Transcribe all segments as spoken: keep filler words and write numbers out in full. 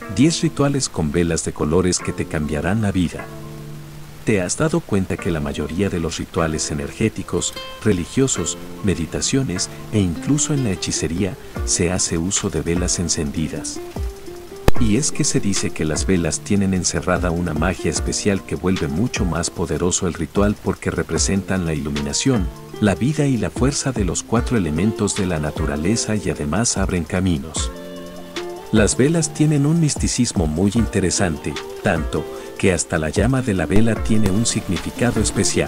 diez rituales con velas de colores que te cambiarán la vida. ¿Te has dado cuenta que la mayoría de los rituales energéticos, religiosos, meditaciones e incluso en la hechicería se hace uso de velas encendidas? Y es que se dice que las velas tienen encerrada una magia especial que vuelve mucho más poderoso el ritual porque representan la iluminación, la vida y la fuerza de los cuatro elementos de la naturaleza y además abren caminos. Las velas tienen un misticismo muy interesante, tanto que hasta la llama de la vela tiene un significado especial.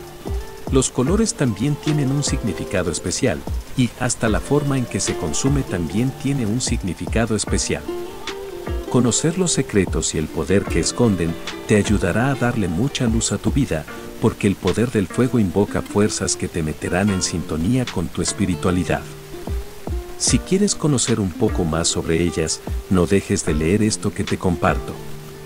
Los colores también tienen un significado especial, y hasta la forma en que se consume también tiene un significado especial. Conocer los secretos y el poder que esconden te ayudará a darle mucha luz a tu vida, porque el poder del fuego invoca fuerzas que te meterán en sintonía con tu espiritualidad. Si quieres conocer un poco más sobre ellas, no dejes de leer esto que te comparto.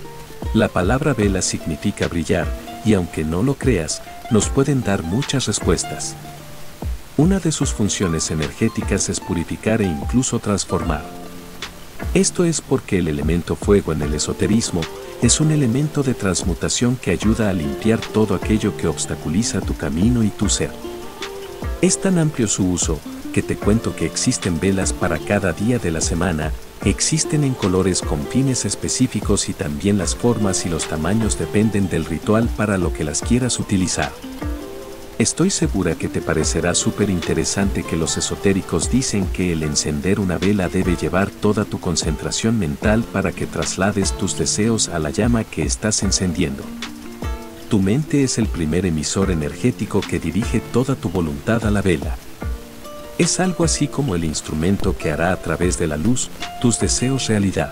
La palabra vela significa brillar, y aunque no lo creas, nos pueden dar muchas respuestas. Una de sus funciones energéticas es purificar e incluso transformar. Esto es porque el elemento fuego en el esoterismo es un elemento de transmutación que ayuda a limpiar todo aquello que obstaculiza tu camino y tu ser. Es tan amplio su uso, que te cuento que existen velas para cada día de la semana, existen en colores con fines específicos y también las formas y los tamaños dependen del ritual para lo que las quieras utilizar. Estoy segura que te parecerá súper interesante que los esotéricos dicen que el encender una vela debe llevar toda tu concentración mental para que traslades tus deseos a la llama que estás encendiendo. Tu mente es el primer emisor energético que dirige toda tu voluntad a la vela. Es algo así como el instrumento que hará a través de la luz tus deseos realidad.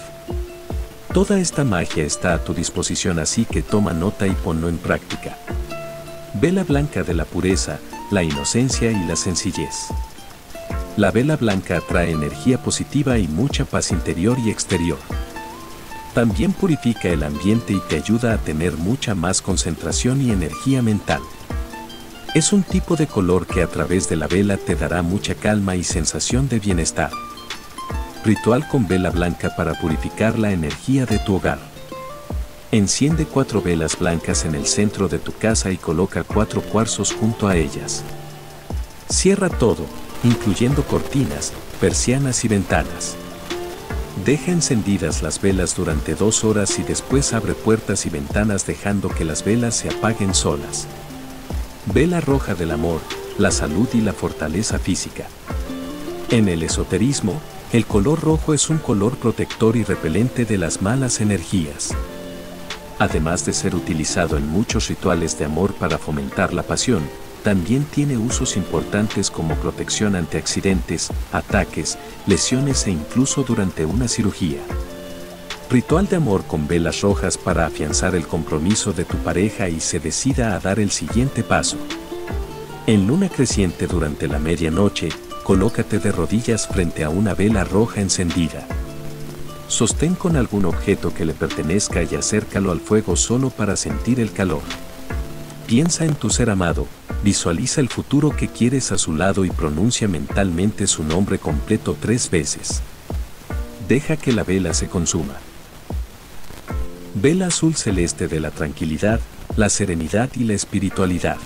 Toda esta magia está a tu disposición, así que toma nota y ponlo en práctica. Vela blanca de la pureza, la inocencia y la sencillez. La vela blanca atrae energía positiva y mucha paz interior y exterior. También purifica el ambiente y te ayuda a tener mucha más concentración y energía mental. Es un tipo de color que a través de la vela te dará mucha calma y sensación de bienestar. Ritual con vela blanca para purificar la energía de tu hogar. Enciende cuatro velas blancas en el centro de tu casa y coloca cuatro cuarzos junto a ellas. Cierra todo, incluyendo cortinas, persianas y ventanas. Deja encendidas las velas durante dos horas y después abre puertas y ventanas dejando que las velas se apaguen solas. Vela roja del amor, la salud y la fortaleza física. En el esoterismo, el color rojo es un color protector y repelente de las malas energías. Además de ser utilizado en muchos rituales de amor para fomentar la pasión, también tiene usos importantes como protección ante accidentes, ataques, lesiones e incluso durante una cirugía. Ritual de amor con velas rojas para afianzar el compromiso de tu pareja y se decida a dar el siguiente paso. En luna creciente durante la medianoche, colócate de rodillas frente a una vela roja encendida. Sostén con algún objeto que le pertenezca y acércalo al fuego solo para sentir el calor. Piensa en tu ser amado, visualiza el futuro que quieres a su lado y pronuncia mentalmente su nombre completo tres veces. Deja que la vela se consuma. Vela azul celeste de la tranquilidad, la serenidad y la espiritualidad.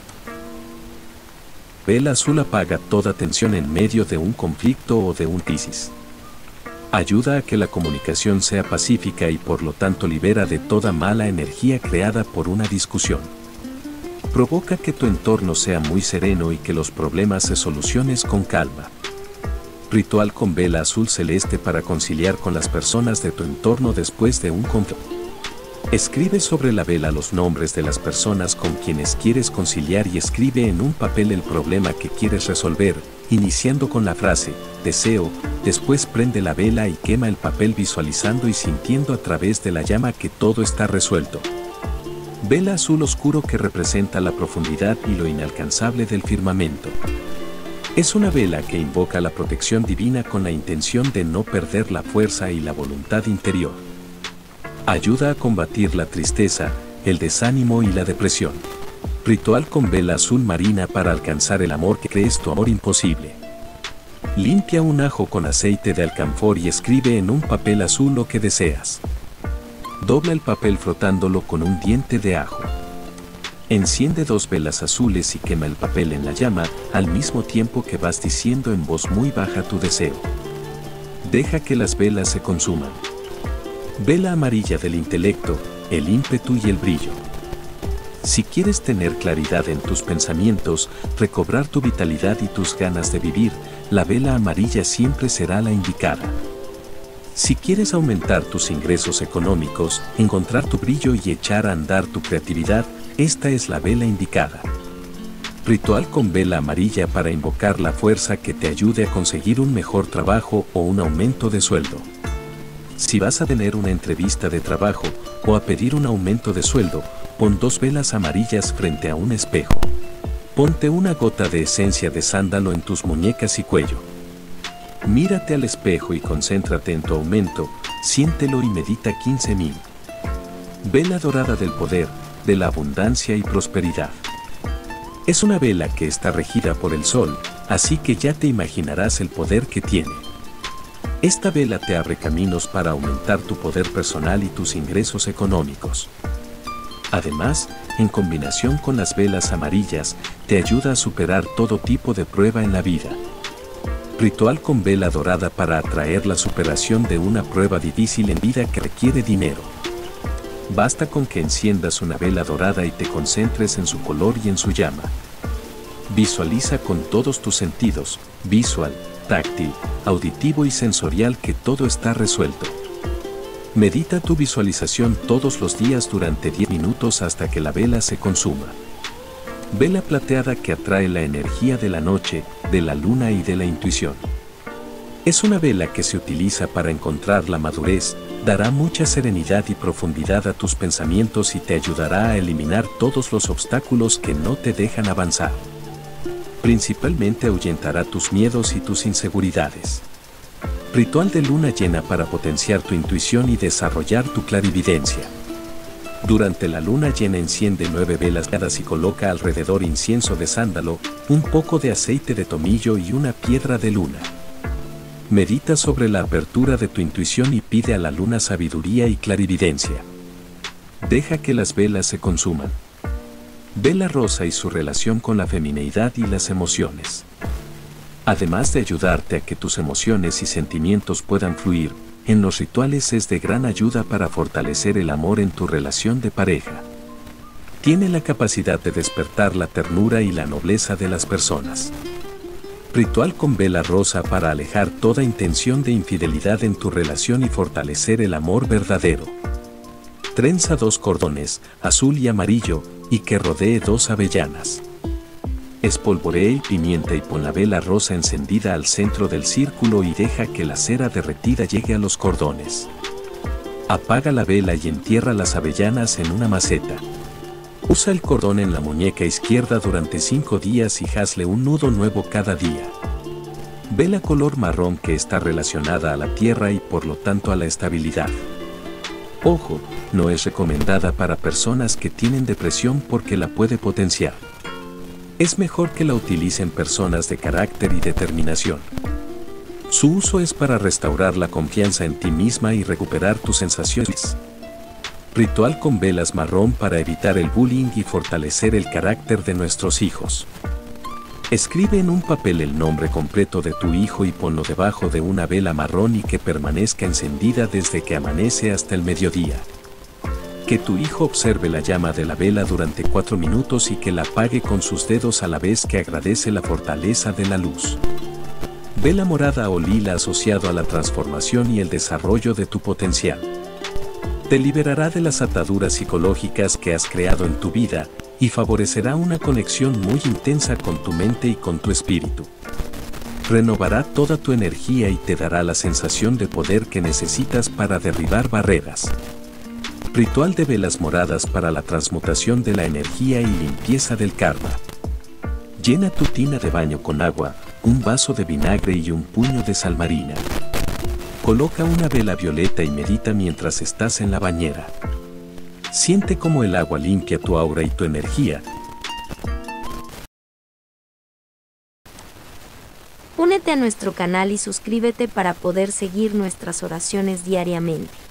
Vela azul apaga toda tensión en medio de un conflicto o de un crisis. Ayuda a que la comunicación sea pacífica y por lo tanto libera de toda mala energía creada por una discusión. Provoca que tu entorno sea muy sereno y que los problemas se solucionen con calma. Ritual con vela azul celeste para conciliar con las personas de tu entorno después de un conflicto. Escribe sobre la vela los nombres de las personas con quienes quieres conciliar y escribe en un papel el problema que quieres resolver, iniciando con la frase, deseo, después prende la vela y quema el papel visualizando y sintiendo a través de la llama que todo está resuelto. Vela azul oscuro que representa la profundidad y lo inalcanzable del firmamento. Es una vela que invoca la protección divina con la intención de no perder la fuerza y la voluntad interior. Ayuda a combatir la tristeza, el desánimo y la depresión. Ritual con vela azul marina para alcanzar el amor que crees tu amor imposible. Limpia un ajo con aceite de alcanfor y escribe en un papel azul lo que deseas. Dobla el papel frotándolo con un diente de ajo. Enciende dos velas azules y quema el papel en la llama, al mismo tiempo que vas diciendo en voz muy baja tu deseo. Deja que las velas se consuman. Vela amarilla del intelecto, el ímpetu y el brillo. Si quieres tener claridad en tus pensamientos, recobrar tu vitalidad y tus ganas de vivir, la vela amarilla siempre será la indicada. Si quieres aumentar tus ingresos económicos, encontrar tu brillo y echar a andar tu creatividad, esta es la vela indicada. Ritual con vela amarilla para invocar la fuerza que te ayude a conseguir un mejor trabajo o un aumento de sueldo. Si vas a tener una entrevista de trabajo o a pedir un aumento de sueldo, pon dos velas amarillas frente a un espejo. Ponte una gota de esencia de sándalo en tus muñecas y cuello. Mírate al espejo y concéntrate en tu aumento, siéntelo y medita quince mil. Vela dorada del poder, de la abundancia y prosperidad. Es una vela que está regida por el sol, así que ya te imaginarás el poder que tiene. Esta vela te abre caminos para aumentar tu poder personal y tus ingresos económicos. Además, en combinación con las velas amarillas, te ayuda a superar todo tipo de prueba en la vida. Ritual con vela dorada para atraer la superación de una prueba difícil en vida que requiere dinero. Basta con que enciendas una vela dorada y te concentres en su color y en su llama. Visualiza con todos tus sentidos, visual, táctil, auditivo y sensorial, que todo está resuelto. Medita tu visualización todos los días durante diez minutos hasta que la vela se consuma. Vela plateada que atrae la energía de la noche, de la luna y de la intuición. Es una vela que se utiliza para encontrar la madurez, dará mucha serenidad y profundidad a tus pensamientos y te ayudará a eliminar todos los obstáculos que no te dejan avanzar. Principalmente ahuyentará tus miedos y tus inseguridades. Ritual de luna llena para potenciar tu intuición y desarrollar tu clarividencia. Durante la luna llena enciende nueve velas y coloca alrededor incienso de sándalo, un poco de aceite de tomillo y una piedra de luna. Medita sobre la apertura de tu intuición y pide a la luna sabiduría y clarividencia. Deja que las velas se consuman. Vela rosa y su relación con la femineidad y las emociones. Además de ayudarte a que tus emociones y sentimientos puedan fluir, en los rituales es de gran ayuda para fortalecer el amor en tu relación de pareja. Tiene la capacidad de despertar la ternura y la nobleza de las personas. Ritual con vela rosa para alejar toda intención de infidelidad en tu relación y fortalecer el amor verdadero. Trenza dos cordones, azul y amarillo, y que rodee dos avellanas. Espolvorea pimienta y pon la vela rosa encendida al centro del círculo y deja que la cera derretida llegue a los cordones. Apaga la vela y entierra las avellanas en una maceta. Usa el cordón en la muñeca izquierda durante cinco días y hazle un nudo nuevo cada día. Vela color marrón que está relacionada a la tierra y por lo tanto a la estabilidad. Ojo, no es recomendada para personas que tienen depresión porque la puede potenciar. Es mejor que la utilicen personas de carácter y determinación. Su uso es para restaurar la confianza en ti misma y recuperar tus sensaciones. Ritual con velas marrón para evitar el bullying y fortalecer el carácter de nuestros hijos. Escribe en un papel el nombre completo de tu hijo y ponlo debajo de una vela marrón y que permanezca encendida desde que amanece hasta el mediodía. Que tu hijo observe la llama de la vela durante cuatro minutos y que la apague con sus dedos a la vez que agradece la fortaleza de la luz. Vela morada o lila asociado a la transformación y el desarrollo de tu potencial. Te liberará de las ataduras psicológicas que has creado en tu vida y favorecerá una conexión muy intensa con tu mente y con tu espíritu. Renovará toda tu energía y te dará la sensación de poder que necesitas para derribar barreras. Ritual de velas moradas para la transmutación de la energía y limpieza del karma. Llena tu tina de baño con agua, un vaso de vinagre y un puño de sal marina. Coloca una vela violeta y medita mientras estás en la bañera. Siente cómo el agua limpia tu aura y tu energía. Únete Únete a nuestro canal y suscríbete para poder seguir nuestras oraciones diariamente.